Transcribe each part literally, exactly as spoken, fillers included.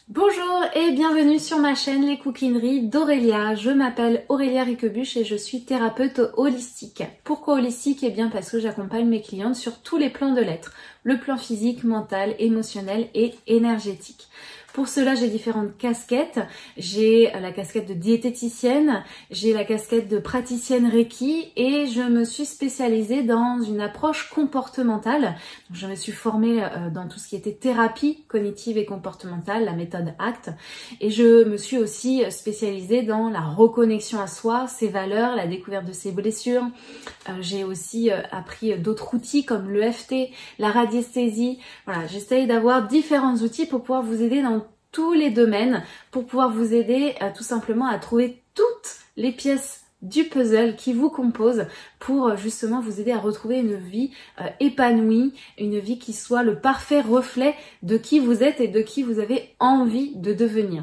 Bonjour et bienvenue sur ma chaîne Les Cookineries d'Aurélia. Je m'appelle Aurélia Riquebuche et je suis thérapeute holistique. Pourquoi holistique? Eh bien parce que j'accompagne mes clientes sur tous les plans de l'être. Le plan physique, mental, émotionnel et énergétique. Pour cela, j'ai différentes casquettes. J'ai la casquette de diététicienne, j'ai la casquette de praticienne Reiki et je me suis spécialisée dans une approche comportementale. Je me suis formée dans tout ce qui était thérapie cognitive et comportementale, la méthode A C T. Et je me suis aussi spécialisée dans la reconnexion à soi, ses valeurs, la découverte de ses blessures. J'ai aussi appris d'autres outils comme l'E F T, la radiesthésie. Voilà, j'essaye d'avoir différents outils pour pouvoir vous aider dans tous les domaines, pour pouvoir vous aider euh, tout simplement à trouver toutes les pièces du puzzle qui vous composent pour euh, justement vous aider à retrouver une vie euh, épanouie, une vie qui soit le parfait reflet de qui vous êtes et de qui vous avez envie de devenir.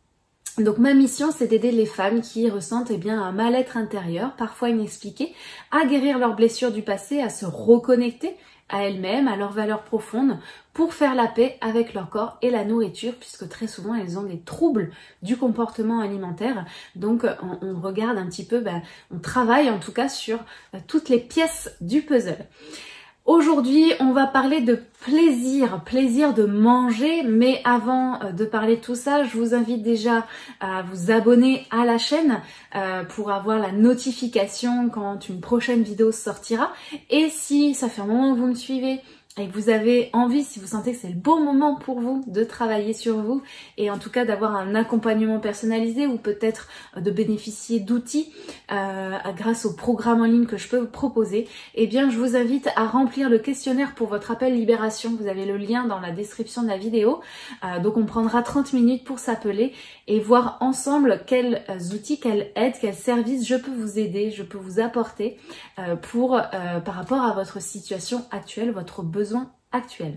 Donc ma mission, c'est d'aider les femmes qui ressentent eh bien, un mal-être intérieur, parfois inexpliqué, à guérir leurs blessures du passé, à se reconnecter à elles-mêmes, à leurs valeurs profondes, pour faire la paix avec leur corps et la nourriture, puisque très souvent elles ont des troubles du comportement alimentaire. Donc on, on regarde un petit peu, ben, on travaille en tout cas sur ben, toutes les pièces du puzzle. Aujourd'hui, on va parler de plaisir, plaisir de manger, mais avant de parler de tout ça, je vous invite déjà à vous abonner à la chaîne euh, pour avoir la notification quand une prochaine vidéo sortira. Et si ça fait un moment que vous me suivez et que vous avez envie, si vous sentez que c'est le bon moment pour vous de travailler sur vous et en tout cas d'avoir un accompagnement personnalisé ou peut-être de bénéficier d'outils euh, grâce au programme en ligne que je peux vous proposer, eh bien je vous invite à remplir le questionnaire pour votre appel libération. Vous avez le lien dans la description de la vidéo. Euh, donc on prendra trente minutes pour s'appeler et voir ensemble quels outils, quelles aides, quels services je peux vous aider, je peux vous apporter euh, pour euh, par rapport à votre situation actuelle, votre besoin actuel.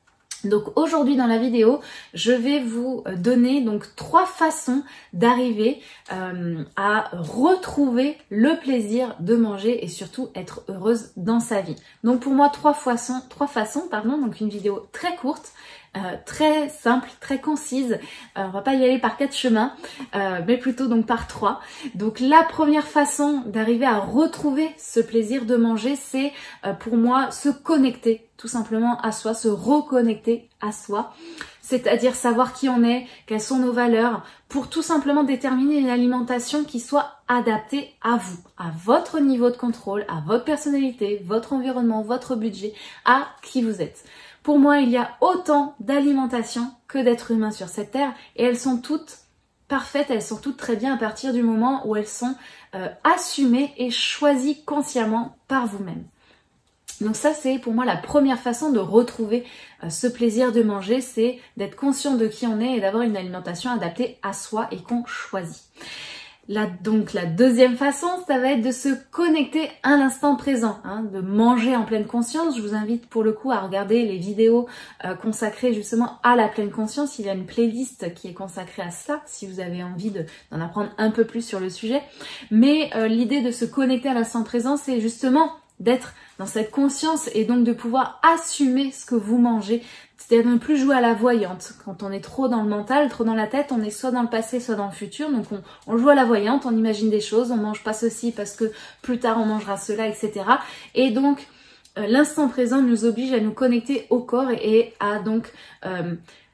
Donc aujourd'hui dans la vidéo, je vais vous donner donc trois façons d'arriver euh, à retrouver le plaisir de manger et surtout être heureuse dans sa vie. Donc pour moi trois façons, trois façons pardon, donc une vidéo très courte. Euh, très simple, très concise. Euh, on va pas y aller par quatre chemins, euh, mais plutôt donc par trois. Donc la première façon d'arriver à retrouver ce plaisir de manger, c'est euh, pour moi se connecter tout simplement à soi, se reconnecter à soi. C'est-à-dire savoir qui on est, quelles sont nos valeurs, pour tout simplement déterminer une alimentation qui soit adaptée à vous, à votre niveau de contrôle, à votre personnalité, votre environnement, votre budget, à qui vous êtes. Pour moi, il y a autant d'alimentation que d'êtres humains sur cette terre et elles sont toutes parfaites, elles sont toutes très bien à partir du moment où elles sont euh, assumées et choisies consciemment par vous-même. Donc ça, c'est pour moi la première façon de retrouver euh, ce plaisir de manger, c'est d'être conscient de qui on est et d'avoir une alimentation adaptée à soi et qu'on choisit. La, donc la deuxième façon, ça va être de se connecter à l'instant présent, hein, de manger en pleine conscience. Je vous invite pour le coup à regarder les vidéos euh, consacrées justement à la pleine conscience. Il y a une playlist qui est consacrée à cela, si vous avez envie de, d'en apprendre un peu plus sur le sujet. Mais euh, l'idée de se connecter à l'instant présent, c'est justement d'être dans cette conscience et donc de pouvoir assumer ce que vous mangez. C'est-à-dire de ne plus jouer à la voyante. Quand on est trop dans le mental, trop dans la tête, on est soit dans le passé, soit dans le futur. Donc on, on joue à la voyante, on imagine des choses, on mange pas ceci parce que plus tard on mangera cela, et cetera. Et donc euh, l'instant présent nous oblige à nous connecter au corps et, et à donc euh,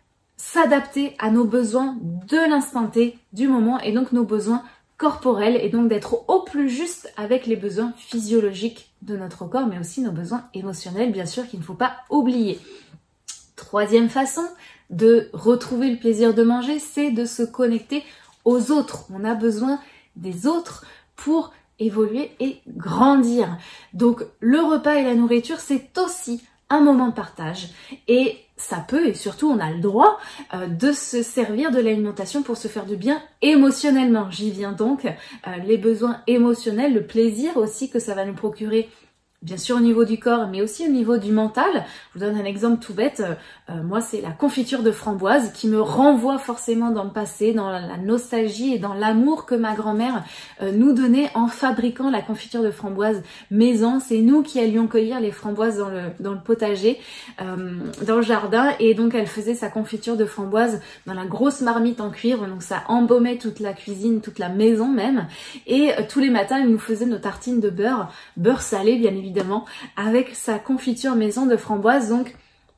s'adapter à nos besoins de l'instant T, du moment, et donc nos besoins corporels, et donc d'être au plus juste avec les besoins physiologiques de notre corps, mais aussi nos besoins émotionnels, bien sûr, qu'il ne faut pas oublier. Troisième façon de retrouver le plaisir de manger, c'est de se connecter aux autres. On a besoin des autres pour évoluer et grandir. Donc le repas et la nourriture, c'est aussi un moment de partage et ça peut, et surtout on a le droit euh, de se servir de l'alimentation pour se faire du bien émotionnellement. J'y viens donc, euh, les besoins émotionnels, le plaisir aussi que ça va nous procurer bien sûr au niveau du corps, mais aussi au niveau du mental. Je vous donne un exemple tout bête. Euh, moi, c'est la confiture de framboise qui me renvoie forcément dans le passé, dans la nostalgie et dans l'amour que ma grand-mère euh, nous donnait en fabriquant la confiture de framboise maison. C'est nous qui allions cueillir les framboises dans le, dans le potager, euh, dans le jardin. Et donc, elle faisait sa confiture de framboise dans la grosse marmite en cuivre. Donc, ça embaumait toute la cuisine, toute la maison même. Et euh, tous les matins, elle nous faisait nos tartines de beurre, beurre salé bien évidemment. Évidemment, avec sa confiture maison de framboise. Donc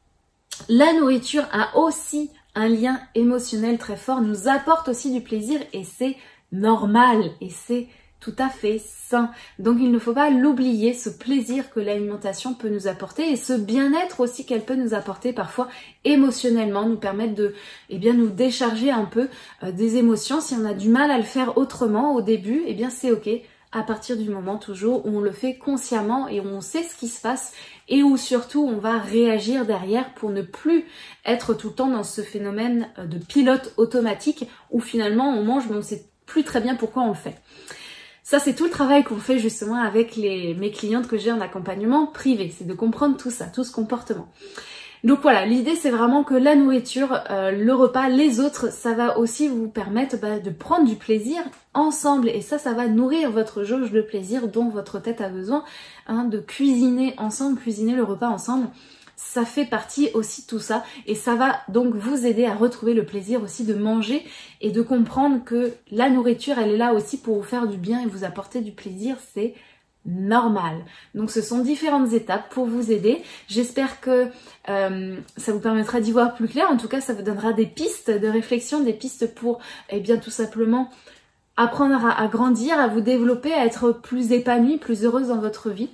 la nourriture a aussi un lien émotionnel très fort, nous apporte aussi du plaisir et c'est normal et c'est tout à fait sain. Donc il ne faut pas l'oublier, ce plaisir que l'alimentation peut nous apporter et ce bien-être aussi qu'elle peut nous apporter parfois émotionnellement, nous permettre de eh bien, nous décharger un peu euh, des émotions. Si on a du mal à le faire autrement au début, eh bien c'est ok. À partir du moment toujours où on le fait consciemment et où on sait ce qui se passe et où surtout on va réagir derrière pour ne plus être tout le temps dans ce phénomène de pilote automatique où finalement on mange mais on ne sait plus très bien pourquoi on le fait. Ça, c'est tout le travail qu'on fait justement avec les, mes clientes que j'ai en accompagnement privé, c'est de comprendre tout ça, tout ce comportement. Donc voilà, l'idée c'est vraiment que la nourriture, euh, le repas, les autres, ça va aussi vous permettre bah, de prendre du plaisir ensemble et ça, ça va nourrir votre jauge de plaisir dont votre tête a besoin, hein, de cuisiner ensemble, cuisiner le repas ensemble. Ça fait partie aussi de tout ça et ça va donc vous aider à retrouver le plaisir aussi de manger et de comprendre que la nourriture, elle est là aussi pour vous faire du bien et vous apporter du plaisir, c'est normal. Donc ce sont différentes étapes pour vous aider. J'espère que euh, ça vous permettra d'y voir plus clair. En tout cas, ça vous donnera des pistes de réflexion, des pistes pour eh bien tout simplement apprendre à, à grandir, à vous développer, à être plus épanoui, plus heureuse dans votre vie.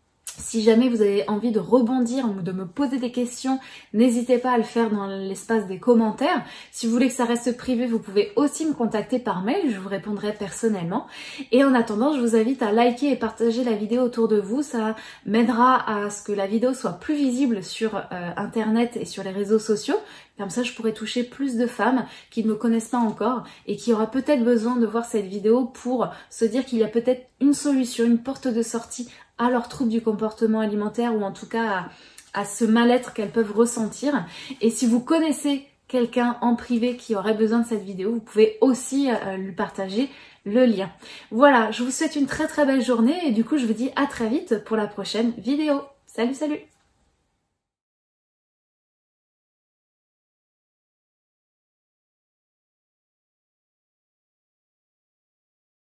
Si jamais vous avez envie de rebondir ou de me poser des questions, n'hésitez pas à le faire dans l'espace des commentaires. Si vous voulez que ça reste privé, vous pouvez aussi me contacter par mail, je vous répondrai personnellement. Et en attendant, je vous invite à liker et partager la vidéo autour de vous. Ça m'aidera à ce que la vidéo soit plus visible sur euh, internet et sur les réseaux sociaux. Comme ça, je pourrai toucher plus de femmes qui ne me connaissent pas encore et qui auraient peut-être besoin de voir cette vidéo pour se dire qu'il y a peut-être une solution, une porte de sortie à leurs troubles du comportement alimentaire ou en tout cas à, à ce mal-être qu'elles peuvent ressentir. Et si vous connaissez quelqu'un en privé qui aurait besoin de cette vidéo, vous pouvez aussi euh, lui partager le lien. Voilà, je vous souhaite une très très belle journée et du coup je vous dis à très vite pour la prochaine vidéo. Salut salut!